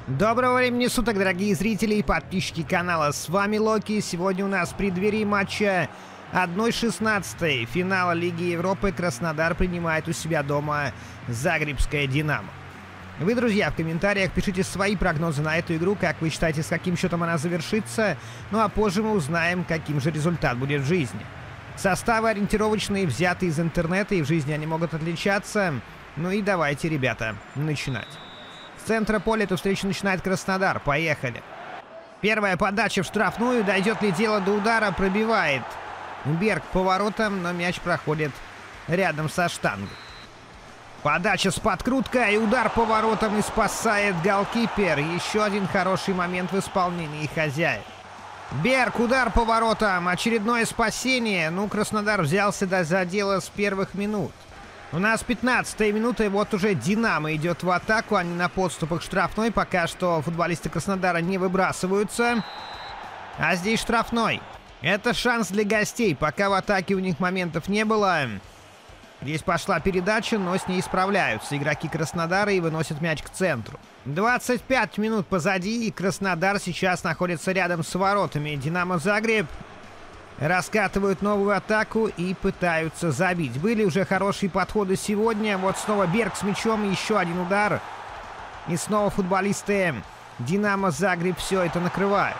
Доброго времени суток, дорогие зрители и подписчики канала. С вами Локи. Сегодня у нас в преддверии матча 1/16 финала Лиги Европы Краснодар принимает у себя дома Загребское Динамо. Вы, друзья, в комментариях пишите свои прогнозы на эту игру, как вы считаете, с каким счетом она завершится. Ну а позже мы узнаем, каким же результат будет в жизни. Составы ориентировочные, взяты из интернета, и в жизни они могут отличаться. Ну и давайте, ребята, начинать. С центра поля эту встречу начинает Краснодар. Поехали. Первая подача в штрафную. Дойдет ли дело до удара? Пробивает Берг поворотом, но мяч проходит рядом со штангой. Подача с подкруткой. Удар поворотом и спасает голкипер. Еще один хороший момент в исполнении хозяев. Берг, удар поворотом. Очередное спасение. Ну, Краснодар взялся за дело с первых минут. У нас 15-я минута, и вот уже Динамо идет в атаку. Они на подступах штрафной. Пока что футболисты Краснодара не выбрасываются. А здесь штрафной. Это шанс для гостей. Пока в атаке у них моментов не было. Здесь пошла передача, но с ней справляются игроки Краснодара и выносят мяч к центру. 25 минут позади, и Краснодар сейчас находится рядом с воротами. Динамо Загреб раскатывают новую атаку и пытаются забить. Были уже хорошие подходы сегодня. Вот снова Берг с мячом, еще один удар. И снова футболисты Динамо Загреб все это накрывают.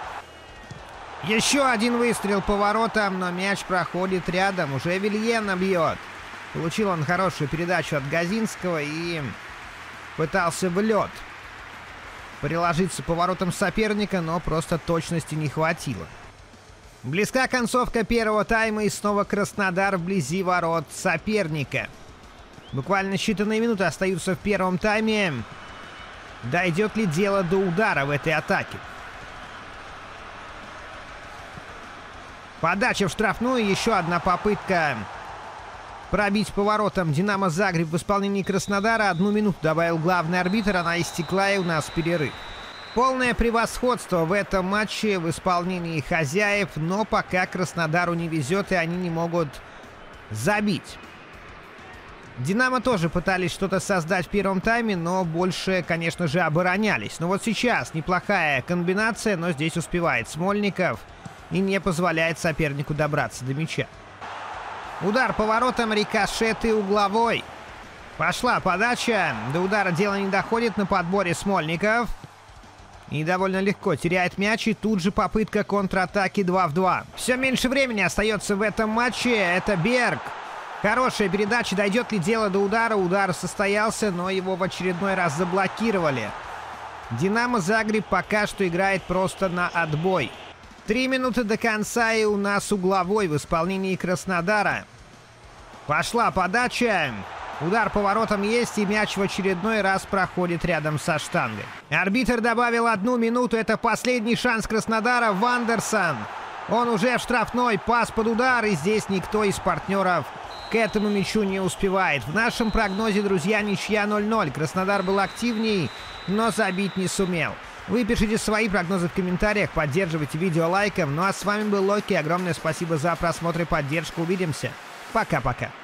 Еще один выстрел по воротам, но мяч проходит рядом. Уже Вильена бьет. Получил он хорошую передачу от Газинского и пытался в лед приложиться по воротам соперника, но просто точности не хватило. Близка концовка первого тайма, и снова Краснодар вблизи ворот соперника. Буквально считанные минуты остаются в первом тайме. Дойдет ли дело до удара в этой атаке? Подача в штрафную, еще одна попытка пробить поворотом Динамо Загреб в исполнении Краснодара. 1 минуту добавил главный арбитр, она истекла, и у нас перерыв. Полное превосходство в этом матче в исполнении хозяев, но пока Краснодару не везет, и они не могут забить. Динамо тоже пытались что-то создать в первом тайме, но больше, конечно же, оборонялись. Но вот сейчас неплохая комбинация, но здесь успевает Смольников и не позволяет сопернику добраться до мяча. Удар поворотом, рикошет и угловой. Пошла подача, до удара дело не доходит, на подборе Смольников. И довольно легко теряет мяч, и тут же попытка контратаки 2 в 2. Все меньше времени остается в этом матче. Это Берг. Хорошая передача. Дойдет ли дело до удара? Удар состоялся, но его в очередной раз заблокировали. Динамо Загреб пока что играет просто на отбой. 3 минуты до конца, и у нас угловой в исполнении Краснодара. Пошла подача. Удар поворотом есть, и мяч в очередной раз проходит рядом со штангой. Арбитр добавил 1 минуту. Это последний шанс Краснодара. Вандерсон. Он уже в штрафной. Пас под удар, и здесь никто из партнеров к этому мячу не успевает. В нашем прогнозе, друзья, ничья 0-0. Краснодар был активней, но забить не сумел. Вы пишите свои прогнозы в комментариях, поддерживайте видео лайком. Ну а с вами был Локи. Огромное спасибо за просмотр и поддержку. Увидимся. Пока-пока.